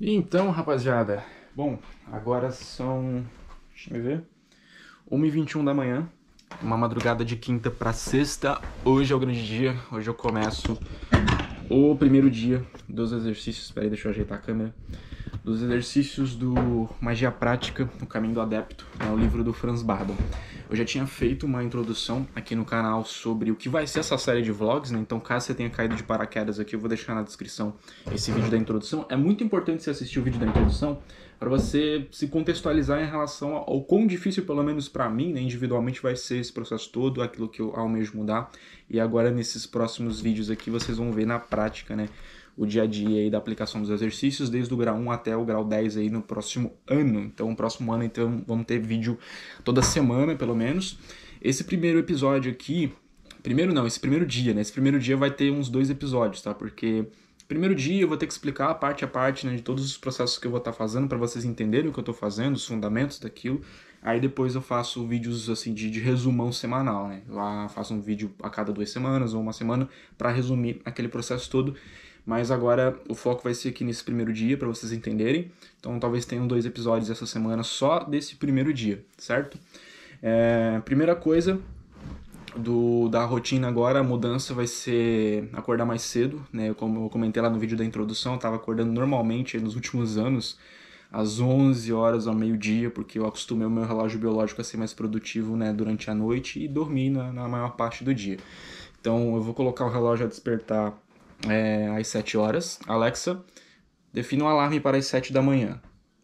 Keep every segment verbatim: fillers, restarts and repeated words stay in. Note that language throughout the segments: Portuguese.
Então, rapaziada, bom, agora são, deixa eu ver, uma e vinte e um da manhã, uma madrugada de quinta pra sexta. Hoje é o grande dia, hoje eu começo o primeiro dia dos exercícios. Espera aí, deixa eu ajeitar a câmera. Dos exercícios do Magia Prática, o Caminho do Adepto, é o livro do Franz Bardon. Eu já tinha feito uma introdução aqui no canal sobre o que vai ser essa série de vlogs, né? Então, caso você tenha caído de paraquedas aqui, eu vou deixar na descrição esse vídeo da introdução. É muito importante você assistir o vídeo da introdução para você se contextualizar em relação ao quão difícil, pelo menos para mim, né, individualmente, vai ser esse processo todo, aquilo que eu almejo mudar. E agora, nesses próximos vídeos aqui, vocês vão ver na prática, né, o dia a dia aí da aplicação dos exercícios, desde o grau um até o grau dez aí no próximo ano. Então, no próximo ano, então, vamos ter vídeo toda semana, pelo menos. Esse primeiro episódio aqui, primeiro não, esse primeiro dia, né? Esse primeiro dia vai ter uns dois episódios, tá? Porque primeiro dia eu vou ter que explicar parte a parte, né, de todos os processos que eu vou estar fazendo para vocês entenderem o que eu estou fazendo, os fundamentos daquilo. Aí depois eu faço vídeos assim de, de resumão semanal, né? Lá faço um vídeo a cada duas semanas ou uma semana para resumir aquele processo todo. Mas agora o foco vai ser aqui nesse primeiro dia, para vocês entenderem. Então talvez tenham dois episódios essa semana só desse primeiro dia, certo? É, primeira coisa do, da rotina agora, a mudança vai ser acordar mais cedo, né? Como eu comentei lá no vídeo da introdução, eu estava acordando normalmente nos últimos anos, às onze horas ao meio-dia, porque eu acostumei o meu relógio biológico a ser mais produtivo, né, durante a noite e dormir na, na maior parte do dia. Então eu vou colocar o relógio a despertar é, às sete horas. Alexa, defina um alarme para as sete da manhã.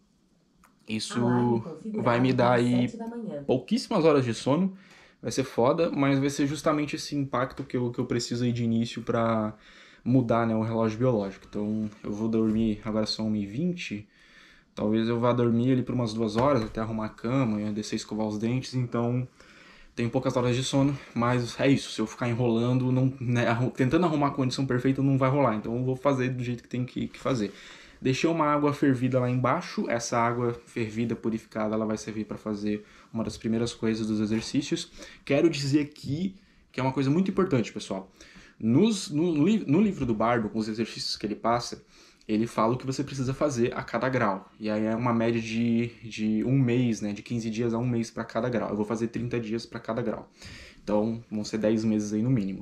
Isso vai me dar aí pouquíssimas horas de sono. Vai ser foda, mas vai ser justamente esse impacto que eu, que eu preciso aí de início para mudar, né, o relógio biológico. Então eu vou dormir, agora são uma e vinte. Talvez eu vá dormir ali por umas duas horas até arrumar a cama, descer e escovar os dentes. Então tenho poucas horas de sono, mas é isso. Se eu ficar enrolando, não, né, tentando arrumar a condição perfeita, não vai rolar. Então eu vou fazer do jeito que tem que, que fazer. Deixei uma água fervida lá embaixo. Essa água fervida, purificada, ela vai servir para fazer uma das primeiras coisas dos exercícios. Quero dizer aqui que é uma coisa muito importante, pessoal. Nos, no, no livro do Bardon, com os exercícios que ele passa, ele fala o que você precisa fazer a cada grau. E aí é uma média de, de um mês, né? De quinze dias a um mês para cada grau. Eu vou fazer trinta dias para cada grau. Então vão ser dez meses aí no mínimo.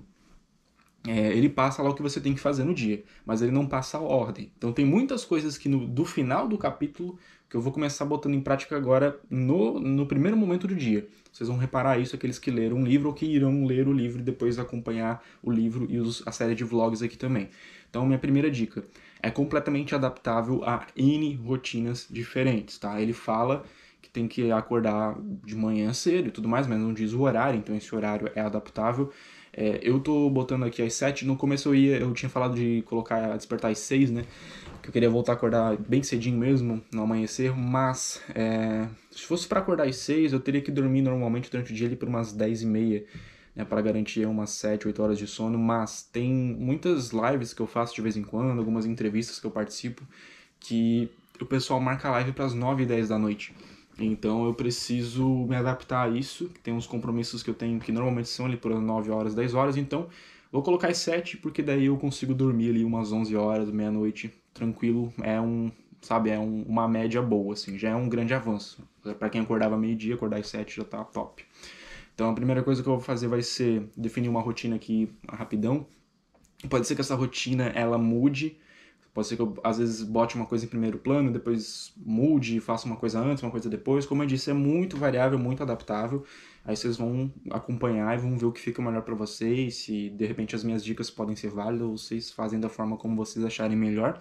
É, ele passa lá o que você tem que fazer no dia, mas ele não passa a ordem. Então tem muitas coisas que no, do final do capítulo que eu vou começar botando em prática agora no, no primeiro momento do dia. Vocês vão reparar isso, aqueles que leram um livro ou que irão ler o livro e depois acompanhar o livro e os, a série de vlogs aqui também. Então minha primeira dica é completamente adaptável a N rotinas diferentes, tá? Ele fala que tem que acordar de manhã cedo e tudo mais, mas não diz o horário, então esse horário é adaptável. É, eu tô botando aqui às sete, no começo eu ia, eu tinha falado de colocar, despertar às seis, né? Que eu queria voltar a acordar bem cedinho mesmo, no amanhecer, mas é, se fosse para acordar às seis, eu teria que dormir normalmente durante o dia ali por umas dez e meia, né? Para garantir umas sete, oito horas de sono, mas tem muitas lives que eu faço de vez em quando, algumas entrevistas que eu participo, que o pessoal marca a live para as nove e dez da noite. Então eu preciso me adaptar a isso. Tem uns compromissos que eu tenho que normalmente são ali por nove horas, dez horas. Então vou colocar às sete, porque daí eu consigo dormir ali umas onze horas, meia-noite, tranquilo. É um, sabe, é um, uma média boa, assim. Já é um grande avanço. Para quem acordava meio-dia, acordar às sete já tá top. Então a primeira coisa que eu vou fazer vai ser definir uma rotina aqui rapidão. Pode ser que essa rotina ela mude. Pode ser que eu, às vezes, bote uma coisa em primeiro plano, depois mude, faça uma coisa antes, uma coisa depois. Como eu disse, é muito variável, muito adaptável. Aí vocês vão acompanhar e vão ver o que fica melhor para vocês. Se, de repente, as minhas dicas podem ser válidas, ou vocês fazem da forma como vocês acharem melhor.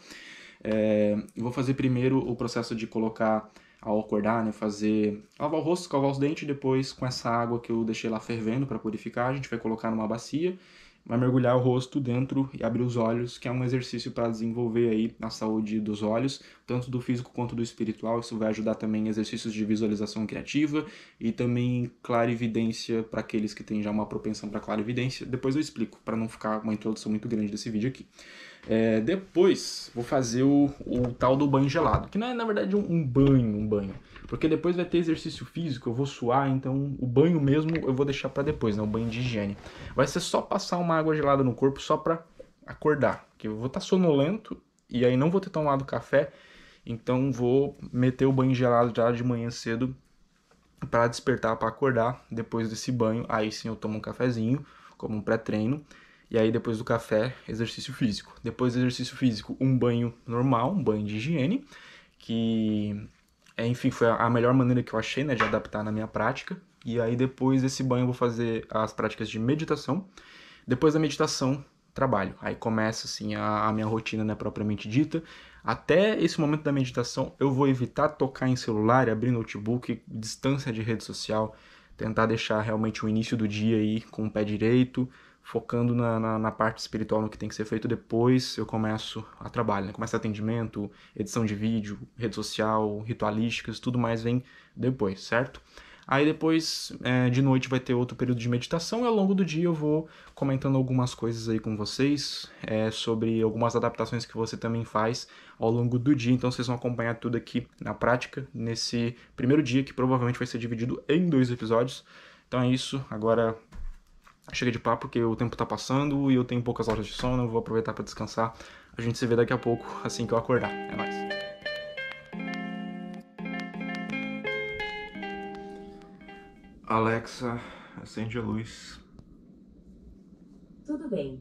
É, eu vou fazer primeiro o processo de colocar, ao acordar, né, fazer, lavar o rosto, escovar os dentes, depois com essa água que eu deixei lá fervendo para purificar, a gente vai colocar numa bacia, vai mergulhar o rosto dentro e abrir os olhos, que é um exercício para desenvolver aí a saúde dos olhos, tanto do físico quanto do espiritual. Isso vai ajudar também em exercícios de visualização criativa e também clarividência para aqueles que têm já uma propensão para clarividência. Depois eu explico, para não ficar uma introdução muito grande desse vídeo aqui. É, depois vou fazer o, o tal do banho gelado, que não é na verdade um, um banho, um banho, porque depois vai ter exercício físico, eu vou suar, então o banho mesmo eu vou deixar para depois, né, o banho de higiene. Vai ser só passar uma água gelada no corpo só para acordar, porque eu vou estar sonolento e aí não vou ter tomado café Então vou meter o banho gelado já de manhã cedo para despertar, para acordar. Depois desse banho, aí sim eu tomo um cafezinho, como um pré-treino. E aí depois do café, exercício físico. Depois do exercício físico, um banho normal, um banho de higiene, que, é, enfim, foi a melhor maneira que eu achei, né, de adaptar na minha prática. E aí depois desse banho eu vou fazer as práticas de meditação. Depois da meditação, trabalho. Aí começa assim a, a minha rotina, né, propriamente dita. Até esse momento da meditação, eu vou evitar tocar em celular, abrir notebook, distância de rede social, tentar deixar realmente o início do dia aí com o pé direito, focando na, na, na parte espiritual, no que tem que ser feito. Depois eu começo a trabalho, né? Começa atendimento, edição de vídeo, rede social, ritualísticas, tudo mais vem depois, certo? Aí depois, é, de noite, vai ter outro período de meditação e ao longo do dia eu vou comentando algumas coisas aí com vocês, é, sobre algumas adaptações que você também faz ao longo do dia. Então vocês vão acompanhar tudo aqui na prática, nesse primeiro dia, que provavelmente vai ser dividido em dois episódios. Então é isso, agora chega de papo, porque o tempo tá passando e eu tenho poucas horas de sono, eu vou aproveitar para descansar. A gente se vê daqui a pouco, assim que eu acordar. É nóis. Alexa, acende a luz. Tudo bem.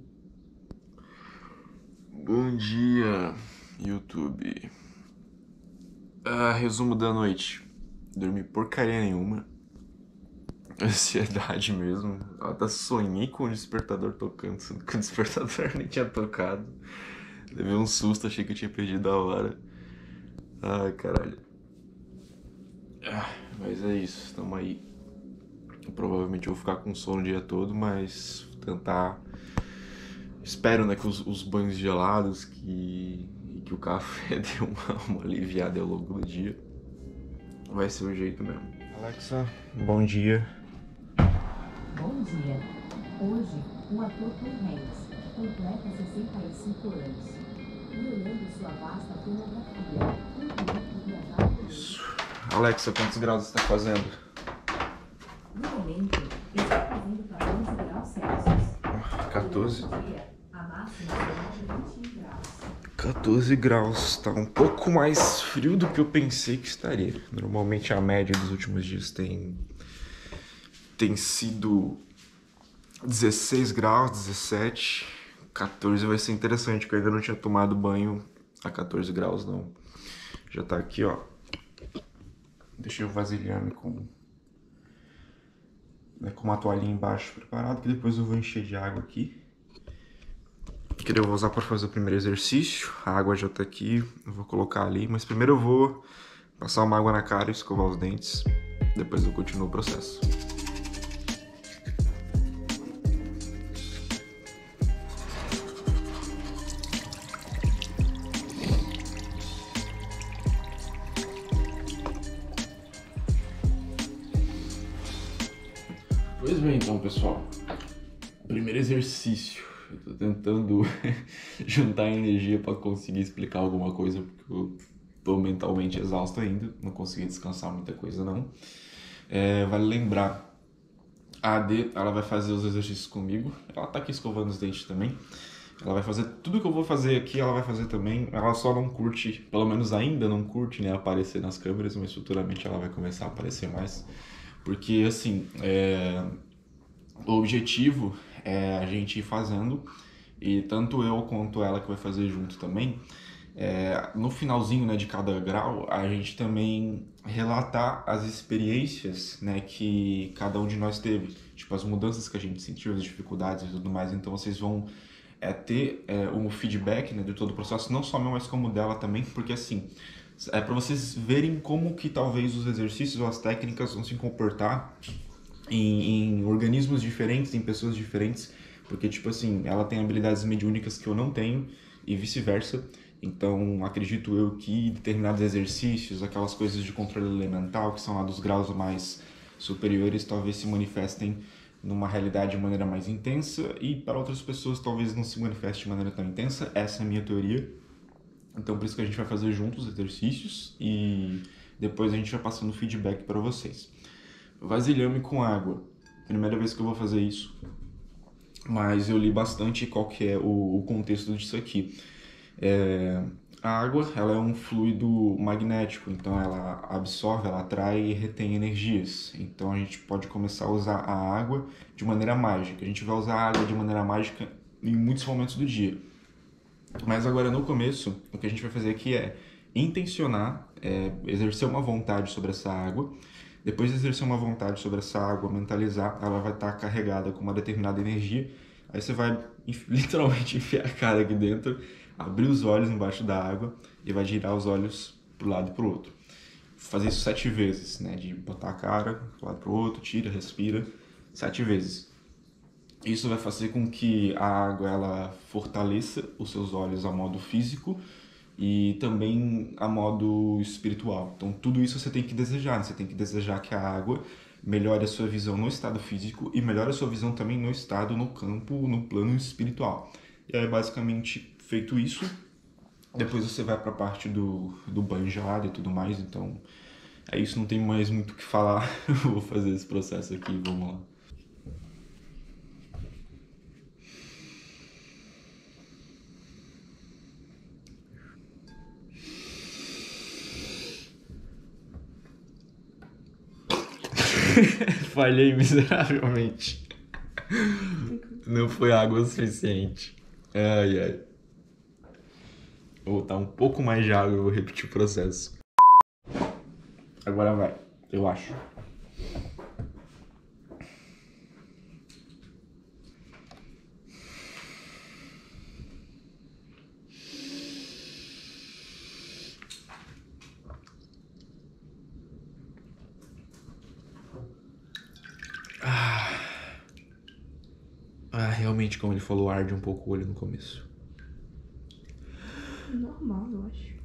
Bom dia, YouTube. Ah, resumo da noite. Dormi porcaria nenhuma. Ansiedade mesmo. Eu até sonhei com o despertador tocando, sendo que o despertador nem tinha tocado. Levei um susto, achei que eu tinha perdido a hora. Ai, caralho. Ah, mas é isso, tamo aí. Eu provavelmente vou ficar com sono o dia todo, mas vou tentar. Espero, né, que os, os banhos gelados, que, que o café dê uma, uma aliviada ao longo do dia. Vai ser o jeito mesmo. Alexa, bom dia. Bom dia. Hoje, o ator Tom Hanks completa sessenta e cinco anos. E olhando sua vasta filmografia, um minuto viajar por Isso. Alexa, quantos graus está fazendo? No momento, está fazendo quatorze graus Celsius. quatorze. Durante o dia, a máxima será de vinte e um graus. quatorze graus, tá um pouco mais frio do que eu pensei que estaria. Normalmente a média dos últimos dias tem, tem sido dezesseis graus, dezessete, quatorze vai ser interessante, porque eu ainda não tinha tomado banho a quatorze graus, não. Já tá aqui, ó. Deixa eu vasilhar-me com, né, com uma toalhinha embaixo preparado, que depois eu vou encher de água aqui. Que eu vou usar para fazer o primeiro exercício. A água já tá aqui, eu vou colocar ali, mas primeiro eu vou passar uma água na cara e escovar os dentes. Depois eu continuo o processo. Pois bem, então, pessoal. Primeiro exercício. Eu tô tentando juntar energia para conseguir explicar alguma coisa, porque eu tô mentalmente exausto ainda, não consegui descansar muita coisa não. É, vale lembrar, a Ade, ela vai fazer os exercícios comigo, ela tá aqui escovando os dentes também. Ela vai fazer tudo que eu vou fazer aqui, ela vai fazer também. Ela só não curte, pelo menos ainda não curte, né, aparecer nas câmeras, mas futuramente ela vai começar a aparecer mais. Porque, assim, é... o objetivo é a gente ir fazendo, e tanto eu quanto ela que vai fazer junto também, é, no finalzinho, né, de cada grau, a gente também relatar as experiências, né, que cada um de nós teve, tipo as mudanças que a gente sentiu, as dificuldades e tudo mais. Então vocês vão é, ter é, um feedback, né, de todo o processo, não só meu, mas como dela também, porque assim, é para vocês verem como que talvez os exercícios ou as técnicas vão se comportar Em, em organismos diferentes, em pessoas diferentes, porque, tipo assim, ela tem habilidades mediúnicas que eu não tenho e vice-versa. Então, acredito eu que determinados exercícios, aquelas coisas de controle elemental, que são lá dos graus mais superiores, talvez se manifestem numa realidade de maneira mais intensa, e para outras pessoas talvez não se manifeste de maneira tão intensa. Essa é a minha teoria. Então, por isso que a gente vai fazer juntos os exercícios e depois a gente vai passando feedback para vocês. Vasilhame com água. Primeira vez que eu vou fazer isso. Mas eu li bastante qual que é o, o contexto disso aqui. É, A água, ela é um fluido magnético, então ela absorve, ela atrai e retém energias. Então a gente pode começar a usar a água de maneira mágica. A gente vai usar a água de maneira mágica em muitos momentos do dia. Mas agora no começo, o que a gente vai fazer aqui é intencionar, é, exercer uma vontade sobre essa água. Depois de exercer uma vontade sobre essa água, mentalizar, ela vai estar carregada com uma determinada energia. Aí você vai literalmente enfiar a cara aqui dentro, abrir os olhos embaixo da água e vai girar os olhos para o lado e para o outro. Fazer isso sete vezes, né? De botar a cara para o lado para o outro, tira, respira, sete vezes. Isso vai fazer com que a água ela fortaleça os seus olhos a modo físico e também a modo espiritual. Então tudo isso você tem que desejar, né? Você tem que desejar que a água melhore a sua visão no estado físico e melhore a sua visão também no estado, no campo, no plano espiritual. E aí basicamente feito isso, depois você vai para a parte do, do banho gelado e tudo mais, então é isso, não tem mais muito o que falar. Eu vou fazer esse processo aqui, vamos lá. Falhei miseravelmente. Não foi água o suficiente. Ai, ai. Vou botar um pouco mais de água e vou repetir o processo. Agora vai, eu acho. Ah. ah, realmente, como ele falou, arde um pouco o olho no começo. Normal, eu acho.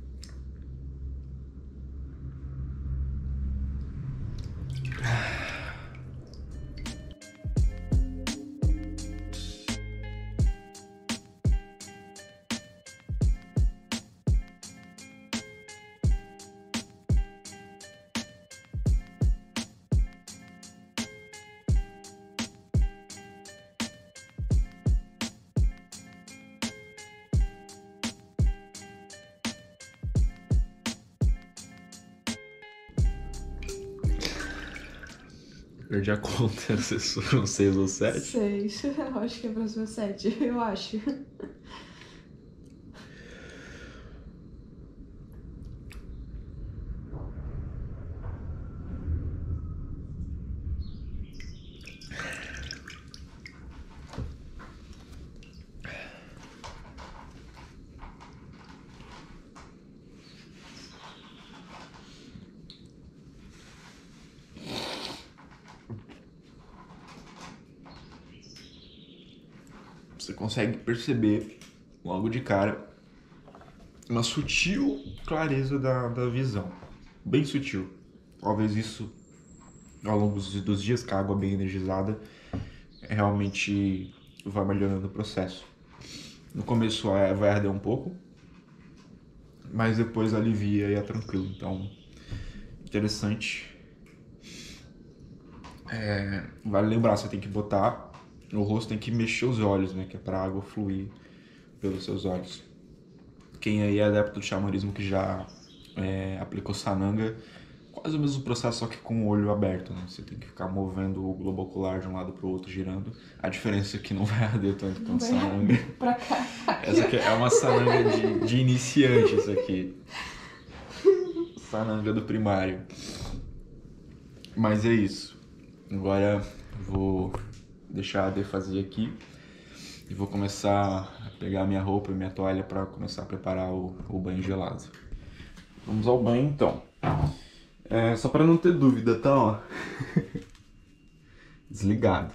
Perdi a conta, se foram seis ou sete? Seis. Eu acho que é próximo sete, eu acho. Você consegue perceber logo de cara uma sutil clareza da, da visão, bem sutil. Talvez isso, ao longo dos dias, com a água bem energizada, realmente vai melhorando o processo. No começo vai arder um pouco, mas depois alivia e é tranquilo. Então, interessante. É, vale lembrar, você tem que botar no rosto, tem que mexer os olhos, né? Que é pra água fluir pelos seus olhos. Quem aí é adepto do xamanismo que já é, aplicou sananga, quase o mesmo processo, só que com o olho aberto, né? Você tem que ficar movendo o globo ocular de um lado pro outro, girando. A diferença é que não vai arder tanto quanto sananga. Pra cá. Essa aqui é uma sananga de, de iniciante, isso aqui. Sananga do primário. Mas é isso. Agora vou deixar a defazer aqui e vou começar a pegar minha roupa e minha toalha para começar a preparar o, o banho gelado. Vamos ao banho então. É, só para não ter dúvida, tá? Ó. Desligado.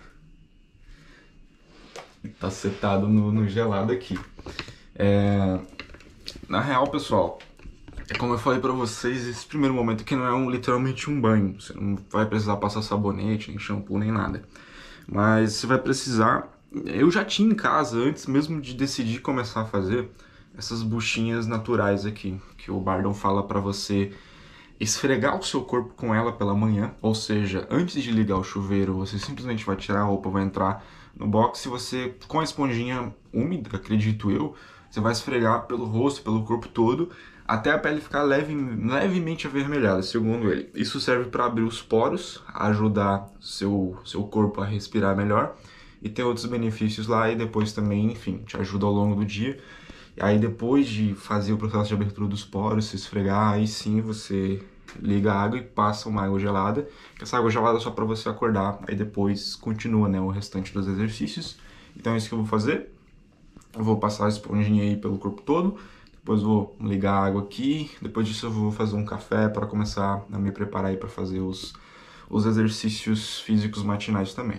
Tá setado no, no gelado aqui. É, na real, pessoal, é como eu falei pra vocês, esse primeiro momento aqui não é um, literalmente um banho. Você não vai precisar passar sabonete, nem shampoo, nem nada. Mas você vai precisar... Eu já tinha em casa, antes mesmo de decidir começar a fazer, essas buchinhas naturais aqui, que o Bardon fala pra você esfregar o seu corpo com ela pela manhã. Ou seja, antes de ligar o chuveiro, você simplesmente vai tirar a roupa, vai entrar no box e você, com a esponjinha úmida, acredito eu, você vai esfregar pelo rosto, pelo corpo todo, até a pele ficar leve, levemente avermelhada, segundo ele. Isso serve para abrir os poros, ajudar seu, seu corpo a respirar melhor, e tem outros benefícios lá, e depois também, enfim, te ajuda ao longo do dia. E aí depois de fazer o processo de abertura dos poros, se esfregar, aí sim você liga a água e passa uma água gelada. Essa água gelada é só para você acordar, aí depois continua, né, o restante dos exercícios. Então é isso que eu vou fazer. Eu vou passar a esponjinha aí pelo corpo todo, depois vou ligar a água aqui, depois disso eu vou fazer um café para começar a me preparar aí para fazer os, os exercícios físicos matinais também.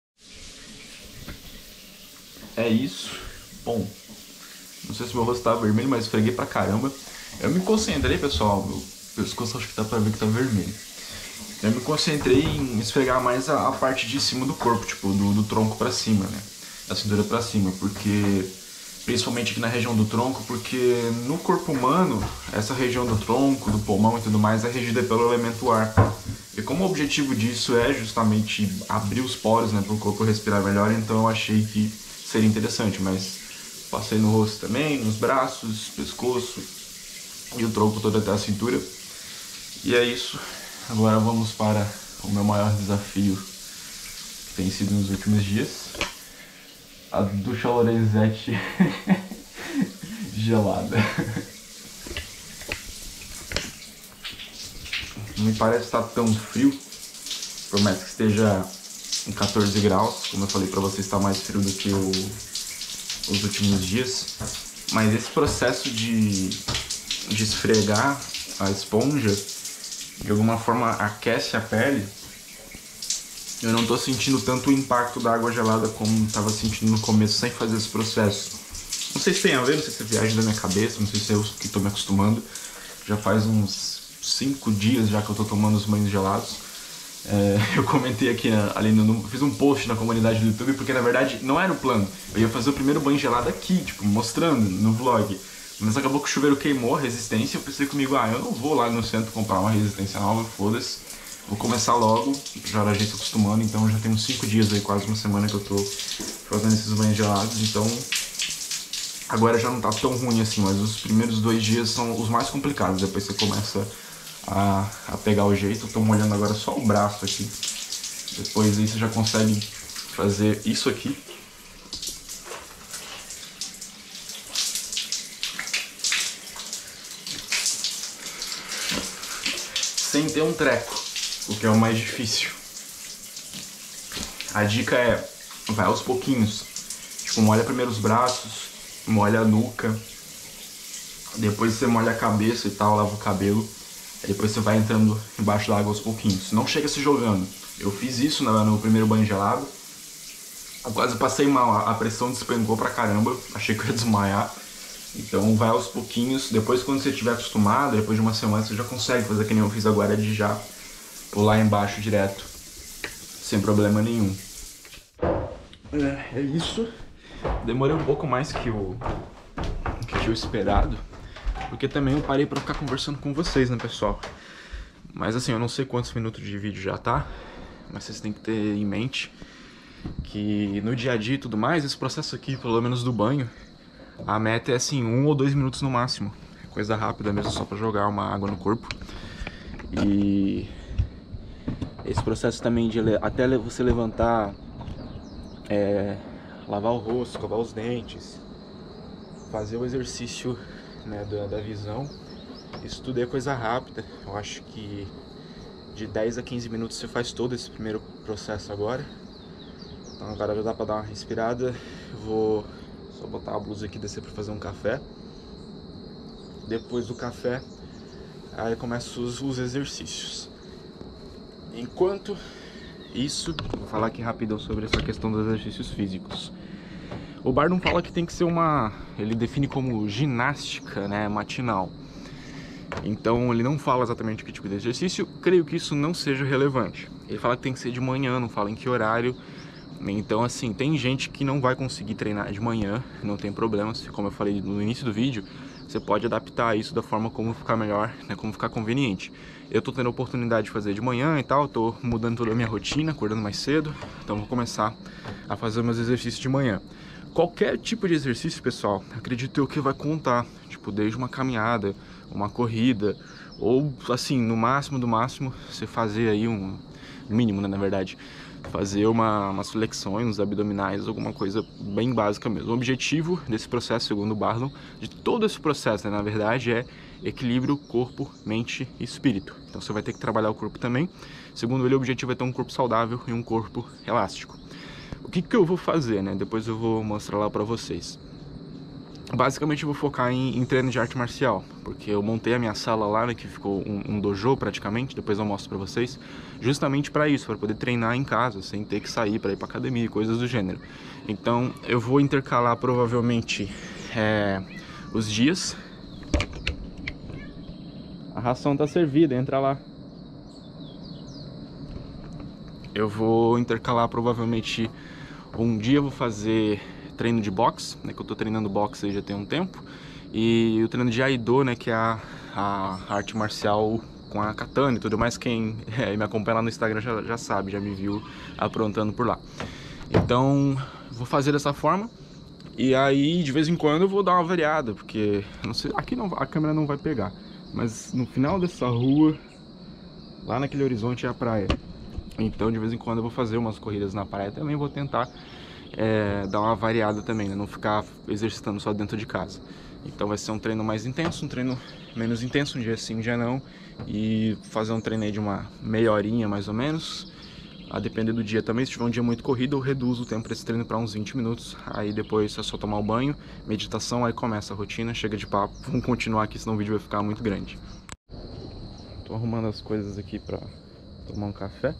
É isso. Bom, não sei se meu rosto tá vermelho, mas esfreguei pra caramba. Eu me concentrei, pessoal, meu pescoço acho que dá pra ver que tá vermelho. Eu me concentrei em esfregar mais a, a parte de cima do corpo, tipo, do, do tronco pra cima, né? Da cintura pra cima, porque... principalmente aqui na região do tronco, porque no corpo humano, essa região do tronco, do pulmão e tudo mais é regida pelo elemento ar. E como o objetivo disso é justamente abrir os poros, né, para o corpo respirar melhor, então eu achei que seria interessante, mas passei no rosto também, nos braços, pescoço e o tronco todo até a cintura. E é isso. Agora vamos para o meu maior desafio que tem sido nos últimos dias. A ducha Lorenzetti gelada. Não me parece estar tão frio, por mais que esteja em quatorze graus, como eu falei pra vocês, está mais frio do que o, os últimos dias. Mas esse processo de, de esfregar a esponja, de alguma forma aquece a pele. Eu não tô sentindo tanto o impacto da água gelada como tava sentindo no começo, sem fazer esse processo. Não sei se tem a ver, não sei se é viagem da minha cabeça, não sei se é eu que tô me acostumando. Já faz uns cinco dias já que eu tô tomando os banhos gelados. É, eu comentei aqui ali, no, fiz um post na comunidade do YouTube, porque na verdade não era o plano. Eu ia fazer o primeiro banho gelado aqui, tipo, mostrando no vlog. Mas acabou que o chuveiro queimou a resistência, eu pensei comigo, ah, eu não vou lá no centro comprar uma resistência nova, foda-se. Vou começar logo, já a gente tá acostumando, então já tem uns cinco dias aí, quase uma semana que eu tô fazendo esses banhos gelados, então agora já não tá tão ruim assim, mas os primeiros dois dias são os mais complicados, depois você começa a, a pegar o jeito. Eu tô molhando agora só o braço aqui, depois aí você já consegue fazer isso aqui. Sem ter um treco, o que é o mais difícil. A dica é, vai aos pouquinhos. Tipo, molha primeiro os braços, molha a nuca, depois você molha a cabeça e tal, lava o cabelo, aí depois você vai entrando embaixo da água aos pouquinhos. Não chega se jogando. Eu fiz isso no, no primeiro banho gelado, eu quase passei mal, a pressão despencou pra caramba, achei que eu ia desmaiar. Então vai aos pouquinhos, depois quando você estiver acostumado, depois de uma semana você já consegue fazer que nem eu fiz agora, de já pular embaixo direto, sem problema nenhum. É, é isso. Demorei um pouco mais que o que tinha esperado, porque também eu parei pra ficar conversando com vocês, né, pessoal? Mas assim, eu não sei quantos minutos de vídeo já tá, mas vocês têm que ter em mente que no dia a dia e tudo mais, esse processo aqui, pelo menos do banho, a meta é assim, um ou dois minutos no máximo. É coisa rápida mesmo, só pra jogar uma água no corpo. E esse processo também de até você levantar, é, lavar o rosto, escovar os dentes, fazer o exercício, né, da, da visão, isso tudo é coisa rápida. Eu acho que de dez a quinze minutos você faz todo esse primeiro processo agora. Então agora já dá pra dar uma respirada. Eu vou só botar a blusa aqui e descer pra fazer um café. Depois do café, aí começam os, os exercícios. Enquanto isso, vou falar aqui rapidão sobre essa questão dos exercícios físicos. O Bardon fala que tem que ser uma... ele define como ginástica, né, matinal. Então ele não fala exatamente que tipo de exercício. Creio que isso não seja relevante. Ele fala que tem que ser de manhã, não fala em que horário. Então assim, tem gente que não vai conseguir treinar de manhã, não tem problema. Como eu falei no início do vídeo, você pode adaptar isso da forma como ficar melhor, né, como ficar conveniente. Eu tô tendo a oportunidade de fazer de manhã e tal, tô mudando toda a minha rotina, acordando mais cedo. Então vou começar a fazer meus exercícios de manhã. Qualquer tipo de exercício, pessoal, acredito eu que vai contar, tipo, desde uma caminhada, uma corrida, ou assim, no máximo do máximo, você fazer aí um mínimo, né, na verdade, fazer uma, umas flexões, uns abdominais, alguma coisa bem básica mesmo. O objetivo desse processo, segundo o Barlow, de todo esse processo, né, na verdade, é equilíbrio corpo, mente e espírito. Então você vai ter que trabalhar o corpo também. Segundo ele, o objetivo é ter um corpo saudável e um corpo elástico. O que que eu vou fazer, né? Depois eu vou mostrar lá pra vocês. Basicamente eu vou focar em, em treino de arte marcial, porque eu montei a minha sala lá, né, que ficou um, um dojo praticamente, depois eu mostro pra vocês, justamente pra isso, pra poder treinar em casa, sem ter que sair pra ir pra academia, coisas do gênero. Então eu vou intercalar provavelmente é, os dias. A ração tá servida, entra lá. Eu vou intercalar provavelmente um dia eu vou fazer treino de boxe, né, que eu tô treinando boxe aí já tem um tempo, e o treino de Aido, né, que é a, a arte marcial com a katana e tudo mais. Quem é, me acompanha lá no Instagram já, já sabe, já me viu aprontando por lá. Então vou fazer dessa forma, e aí de vez em quando eu vou dar uma variada, porque não sei, aqui não, a câmera não vai pegar, mas no final dessa rua, lá naquele horizonte é a praia. Então de vez em quando eu vou fazer umas corridas na praia também, vou tentar é, dar uma variada também, né? Não ficar exercitando só dentro de casa. Então vai ser um treino mais intenso, um treino menos intenso, um dia sim, um dia não. E fazer um treino aí de uma meia horinha mais ou menos, a depender do dia também. Se tiver um dia muito corrido, eu reduzo o tempo desse treino para uns vinte minutos. Aí depois é só tomar o banho, meditação, aí começa a rotina, chega de papo. Vamos continuar aqui, senão o vídeo vai ficar muito grande. Tô arrumando as coisas aqui para tomar um café.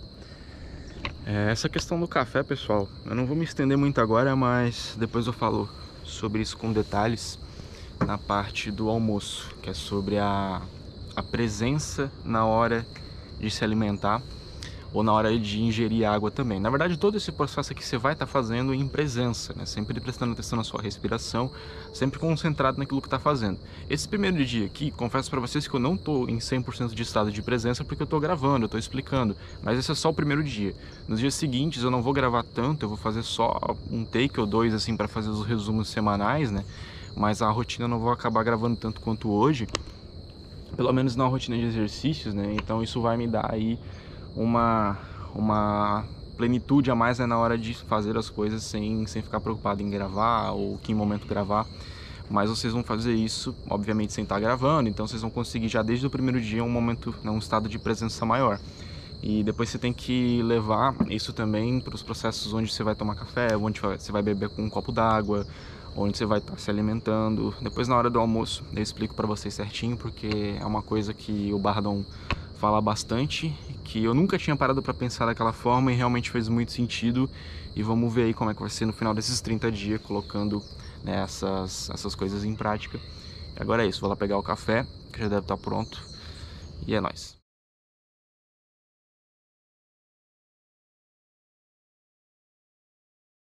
É, essa questão do café, pessoal, eu não vou me estender muito agora, mas depois eu falo sobre isso com detalhes na parte do almoço, que é sobre a, a presença na hora de se alimentar ou na hora de ingerir água também. Na verdade, todo esse processo aqui você vai estar fazendo em presença, né? Sempre prestando atenção na sua respiração, sempre concentrado naquilo que está fazendo. Esse primeiro dia aqui, confesso para vocês que eu não estou em cem por cento de estado de presença, porque eu estou gravando, eu estou explicando, mas esse é só o primeiro dia. Nos dias seguintes eu não vou gravar tanto, eu vou fazer só um take ou dois assim para fazer os resumos semanais, né? Mas a rotina eu não vou acabar gravando tanto quanto hoje, pelo menos na rotina de exercícios, né? Então isso vai me dar aí uma, uma plenitude a mais, né, na hora de fazer as coisas sem, sem ficar preocupado em gravar ou que momento gravar. Mas vocês vão fazer isso, obviamente, sem estar gravando, então vocês vão conseguir já desde o primeiro dia um momento, né, um estado de presença maior. E depois você tem que levar isso também para os processos onde você vai tomar café, onde você vai beber com um copo d'água, onde você vai estar se alimentando. Depois, na hora do almoço, eu explico para vocês certinho, porque é uma coisa que o Bardon fala bastante, que eu nunca tinha parado para pensar daquela forma e realmente fez muito sentido. E vamos ver aí como é que vai ser no final desses trinta dias, colocando, né, essas, essas coisas em prática. E agora é isso, vou lá pegar o café, que já deve estar pronto, e é nóis.